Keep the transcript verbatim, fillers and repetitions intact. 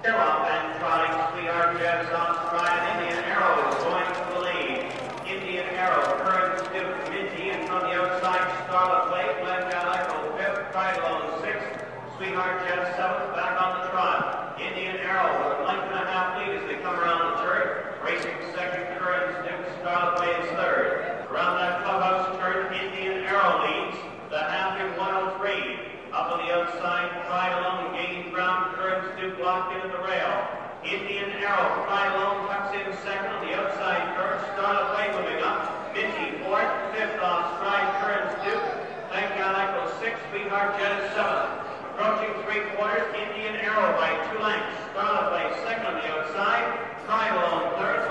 Up and trotting, Sweetheart Jeff's on stride. Indian Arrow is going to the lead. Indian Arrow, Current Duke, Minty, and from the outside, Scarlet Lake, Glen Gallagher, fifth, Pride Alone, sixth, Sweetheart Jeff, seventh, back on the trot. Indian Arrow with a length and a half lead as they come around the turn. Racing second, Current Duke, Scarlet Lake is third. Around that clubhouse turn, Indian Arrow leads. The half in one oh three. Up on the outside, Pride Alone gaining ground. Current Duke locked into the rail. Indian Arrow, Pride Alone tucks in second on the outside curve. Scarlet Lake moving up. Minty fourth, fifth off stride. Current Duke. Glen Gallagher sixth. Sweetheart Jet is seventh. Approaching three quarters, Indian Arrow by two lengths. Scarlet Lake second on the outside. Pride Alone third.